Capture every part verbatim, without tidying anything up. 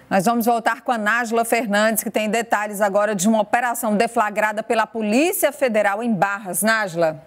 Nós vamos voltar com a Nájila Fernandes, que tem detalhes agora de uma operação deflagrada pela Polícia Federal em Barras. Nájila.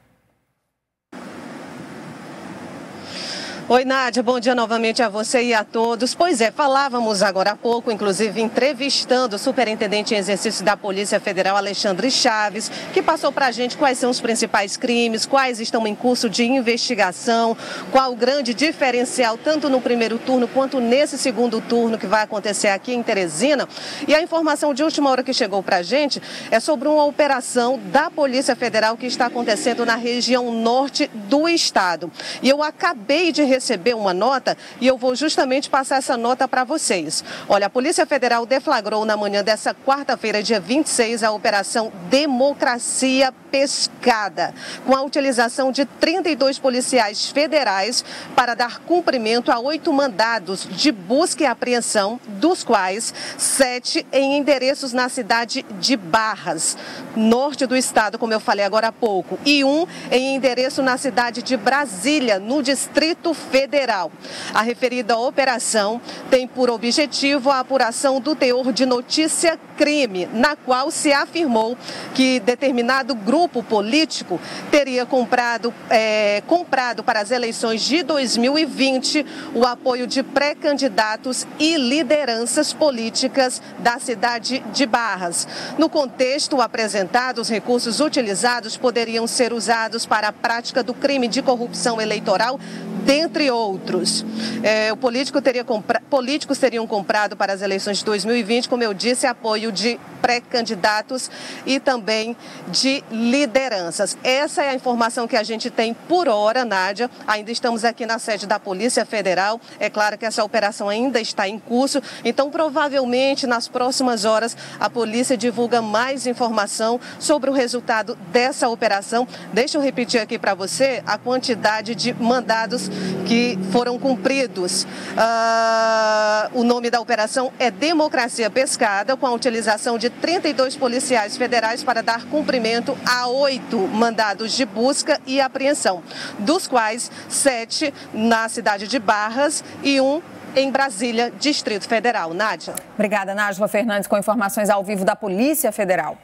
Oi, Nádia, bom dia novamente a você e a todos. Pois é, falávamos agora há pouco, inclusive entrevistando o superintendente em exercício da Polícia Federal, Alexandre Chaves, que passou para a gente quais são os principais crimes, quais estão em curso de investigação, qual o grande diferencial, tanto no primeiro turno quanto nesse segundo turno que vai acontecer aqui em Teresina. E a informação de última hora que chegou para a gente é sobre uma operação da Polícia Federal que está acontecendo na região norte do estado. E eu acabei de receber uma nota e eu vou justamente passar essa nota para vocês. Olha, a Polícia Federal deflagrou na manhã dessa quarta-feira, dia vinte e seis, a Operação Democracia Pescada, com a utilização de trinta e dois policiais federais para dar cumprimento a oito mandados de busca e apreensão, dos quais sete em endereços na cidade de Barras, norte do estado, como eu falei agora há pouco, e um em endereço na cidade de Brasília, no Distrito Federal. A referida operação tem por objetivo a apuração do teor de notícia-crime, na qual se afirmou que determinado grupo político teria comprado, é, comprado para as eleições de dois mil e vinte o apoio de pré-candidatos e lideranças políticas da cidade de Barras. No contexto apresentado, os recursos utilizados poderiam ser usados para a prática do crime de corrupção eleitoral, dentre outros. É, o político teria compra... Políticos teriam comprado para as eleições de dois mil e vinte, como eu disse, apoio de pré-candidatos e também de lideranças. Essa é a informação que a gente tem por hora, Nádia. Ainda estamos aqui na sede da Polícia Federal. É claro que essa operação ainda está em curso, então provavelmente nas próximas horas a polícia divulga mais informação sobre o resultado dessa operação. Deixa eu repetir aqui para você a quantidade de mandados que foram cumpridos. Uh, o nome da operação é Democracia Pescada, com a utilização de trinta e dois policiais federais para dar cumprimento a oito mandados de busca e apreensão, dos quais sete na cidade de Barras e um em Brasília, Distrito Federal. Nádia. Obrigada, Nájila Fernandes, com informações ao vivo da Polícia Federal.